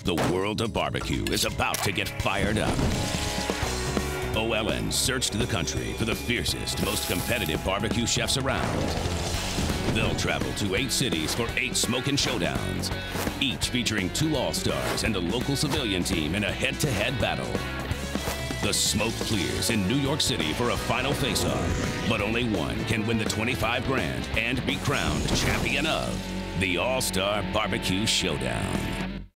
The world of barbecue is about to get fired up. OLN searched the country for the fiercest, most competitive barbecue chefs around. They'll travel to 8 cities for 8 smoking showdowns, each featuring 2 All-Stars and a local civilian team in a head-to-head battle. The smoke clears in New York City for a final face-off, but only one can win the 25 grand and be crowned champion of the All-Star BBQ Showdown.